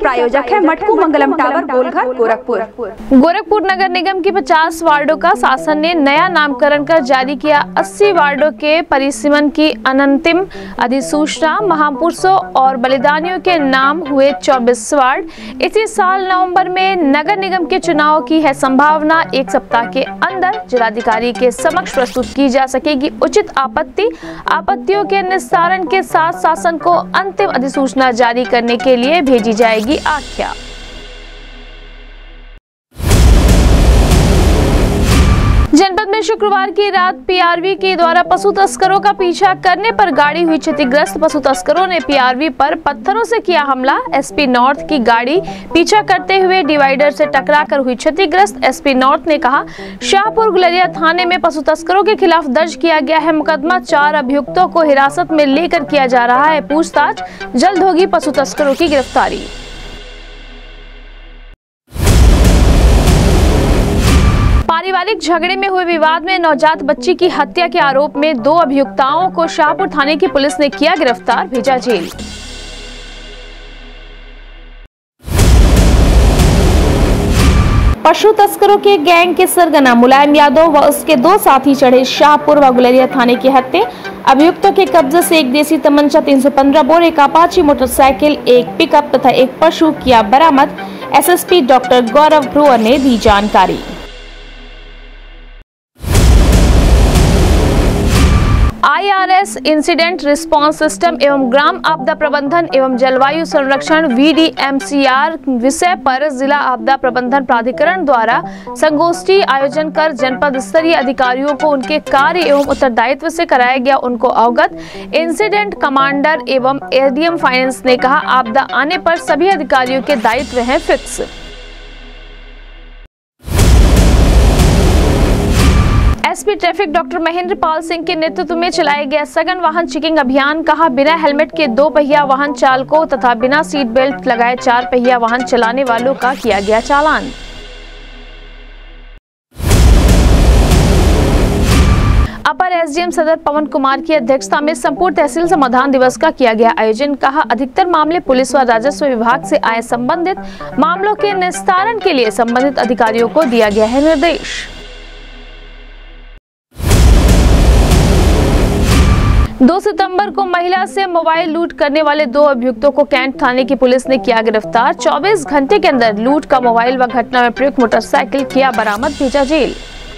प्रायोजक है मटकू मंगलम टावर गोलघर गोरखपुर। गोरखपुर नगर निगम की 50 वार्डों का शासन ने नया नामकरण कर जारी किया। 80 वार्डों के परिसीमन की अंतिम अधिसूचना, महापुरुषों और बलिदानियों के नाम हुए 24 वार्ड। इसी साल नवंबर में नगर निगम के चुनाव की है संभावना। एक सप्ताह के अंदर जिलाधिकारी के समक्ष प्रस्तुत की जा सकेगी उचित आपत्तियों के निस्तारण के साथ शासन को अंतिम अधिसूचना जारी करने के लिए भेजी जाएगी आख्या। जनपद में शुक्रवार की रात पीआरवी के द्वारा पशु तस्करों का पीछा करने पर गाड़ी हुई क्षतिग्रस्त। पशु तस्करों ने पीआरवी पर पत्थरों से किया हमला। एसपी नॉर्थ की गाड़ी पीछा करते हुए डिवाइडर से टकराकर हुई क्षतिग्रस्त। एसपी नॉर्थ ने कहा, शाहपुर गुलरिया थाने में पशु तस्करों के खिलाफ दर्ज किया गया है मुकदमा। 4 अभियुक्तों को हिरासत में लेकर किया जा रहा है पूछताछ। जल्द होगी पशु तस्करों की गिरफ्तारी। पारिवारिक झगड़े में हुए विवाद में नवजात बच्ची की हत्या के आरोप में 2 अभियुक्ताओं को शाहपुर थाने की पुलिस ने किया गिरफ्तार, भेजा जेल। पशु तस्करों के गैंग के सरगना मुलायम यादव व उसके 2 साथी चढ़े शाहपुर व गुलरिया थाने के हत्थे। अभियुक्तों के कब्जे से एक देसी तमंचा, 315 बोर, एक अपाची मोटरसाइकिल, एक पिकअप तथा एक पशु किया बरामद। एसएसपी डॉक्टर गौरव भ्रुवर ने दी जानकारी। IRS इंसिडेंट रिस्पांस सिस्टम एवं ग्राम आपदा प्रबंधन एवं जलवायु संरक्षण VDMCR विषय पर जिला आपदा प्रबंधन प्राधिकरण द्वारा संगोष्ठी आयोजन कर जनपद स्तरीय अधिकारियों को उनके कार्य एवं उत्तरदायित्व से कराया गया उनको अवगत। इंसिडेंट कमांडर एवं ADM फाइनेंस ने कहा, आपदा आने पर सभी अधिकारियों के दायित्व हैं fix. SP traffic doctor Mahendra Pal Singh के नेतृत्व में चलाया गया सघन वाहन चेकिंग अभियान। कहा, बिना हेलमेट के 2 पहिया वाहन चालकों तथा बिना सीट बेल्ट लगाए 4 पहिया वाहन चलाने वालों का किया गया चालान। अपर एसडीएम सदर पवन कुमार की अध्यक्षता में संपूर्ण तहसील समाधान दिवस का किया गया आयोजन। कहा, अधिकतर मामले पुलिस व राजस्व विभाग से आए। संबंधित मामलों के निस्तारण के लिए संबंधित अधिकारियों को दिया गया है निर्देश। 2 सितंबर को महिला से मोबाइल लूट करने वाले 2 अभियुक्तों को कैंट थाने की पुलिस ने किया गिरफ्तार। 24 घंटे के अंदर लूट का मोबाइल व घटना में प्रयुक्त मोटरसाइकिल किया बरामद, भेजा जेल।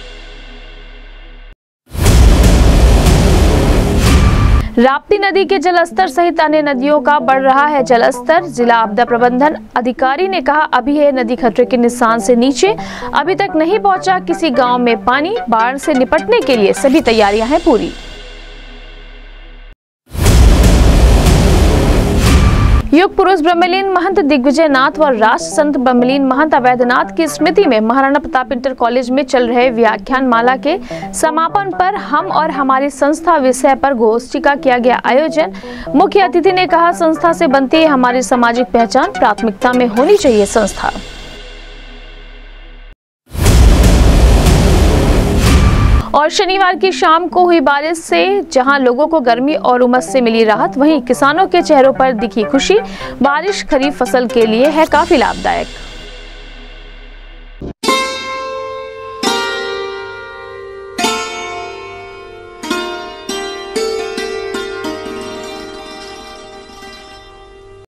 राप्ती नदी के जलस्तर सहित अन्य नदियों का बढ़ रहा है जलस्तर। जिला आपदा प्रबंधन अधिकारी ने कहा, अभी यह नदी खतरे के निशान से नीचे, अभी तक नहीं पहुंचा किसी गांव में पानी। बाढ़ से निपटने के लिए सभी तैयारियां हैं पूरी। युग पुरुष ब्रह्मलीन महंत दिग्विजय नाथ व राष्ट्र संत ब्रह्मलीन महंत अवैधनाथ की स्मृति में महाराणा प्रताप इंटर कॉलेज में चल रहे व्याख्यान माला के समापन पर हम और हमारी संस्था विषय पर गोष्ठी का किया गया आयोजन। मुख्य अतिथि ने कहा, संस्था से बनती है हमारी सामाजिक पहचान, प्राथमिकता में होनी चाहिए संस्था। और शनिवार की शाम को हुई बारिश से जहां लोगों को गर्मी और उमस से मिली राहत, वहीं किसानों के चेहरों पर दिखी खुशी। बारिश खरीफ फसल के लिए है काफी लाभदायक।